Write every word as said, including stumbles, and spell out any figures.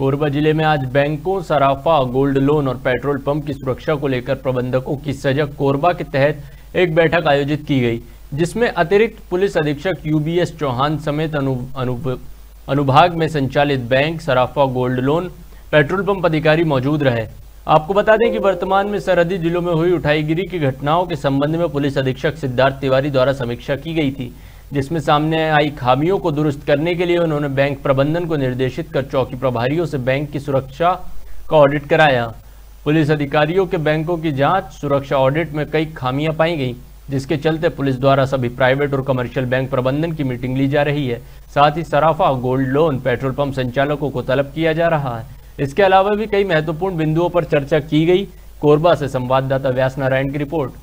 कोरबा जिले में आज बैंकों, सराफा, गोल्ड लोन और पेट्रोल पंप की सुरक्षा को लेकर प्रबंधकों की सजग कोरबा के तहत एक बैठक आयोजित की गई, जिसमें अतिरिक्त पुलिस अधीक्षक यूबीएस चौहान समेत अनु, अनु, अनुभाग में संचालित बैंक, सराफा, गोल्ड लोन, पेट्रोल पंप अधिकारी मौजूद रहे। आपको बता दें कि वर्तमान में सरहदी जिलों में हुई उठाईगिरी की घटनाओं के संबंध में पुलिस अधीक्षक सिद्धार्थ तिवारी द्वारा समीक्षा की गई थी, जिसमें सामने आई खामियों को दुरुस्त करने के लिए उन्होंने बैंक प्रबंधन को निर्देशित कर चौकी प्रभारियों से बैंक की सुरक्षा का ऑडिट कराया। पुलिस अधिकारियों के बैंकों की जांच, सुरक्षा ऑडिट में कई खामियां पाई गई, जिसके चलते पुलिस द्वारा सभी प्राइवेट और कमर्शियल बैंक प्रबंधन की मीटिंग ली जा रही है। साथ ही सराफा, गोल्ड लोन, पेट्रोल पंप संचालकों को तलब किया जा रहा है। इसके अलावा भी कई महत्वपूर्ण बिंदुओं पर चर्चा की गई। कोरबा से संवाददाता व्यास नारायण की रिपोर्ट।